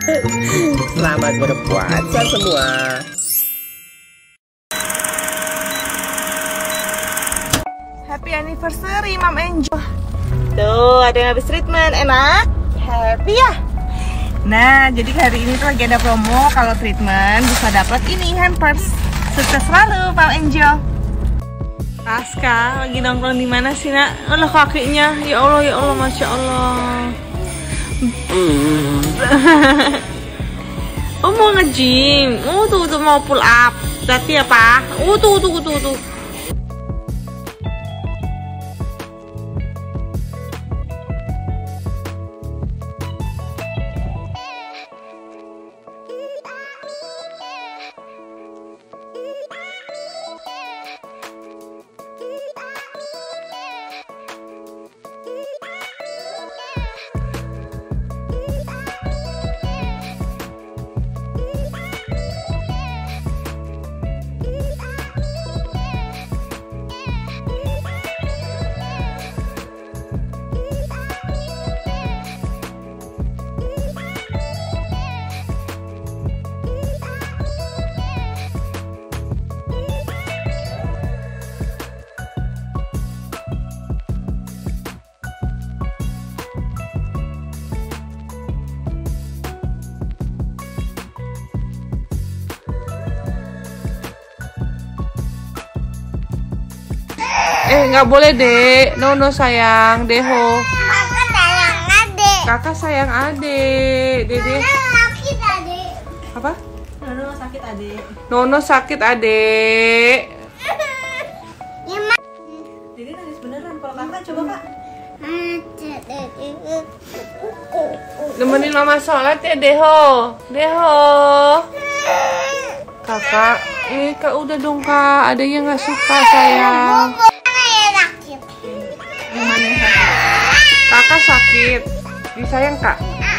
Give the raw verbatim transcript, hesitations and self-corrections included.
Selamat berpuasa semua. Happy anniversary, Mom Angel. Tuh, ada yang habis treatment, enak? Happy ya? Nah, jadi hari ini tuh lagi ada promo. Kalau treatment bisa dapat ini, hampers. Sukses selalu, Mom Angel. Aska lagi nongkrong di mana sih, Nak? Allah, kakinya. Ya Allah, ya Allah, Masya Allah. Oh, mau nge-gym. Oh, tuh, tuh mau pull up. Berarti ya, Pak? Oh, tuh, tuh, tuh, tuh. Eh, nggak boleh, Dek. No, no, sayang. Deho. Kakak sayang adik. Kakak sayang adik. Dede. Sakit adik. Apa? Nono sakit adik. Nono sakit, adik. Dede nangis beneran. Kalau kakak coba, Kak. Nemenin mama sholat ya, Deho. Deho. Kakak, eh, Kak udah dong, Kak. Ada yang nggak suka, sayang. Sakit. Kakak sakit. Disayang, Kak.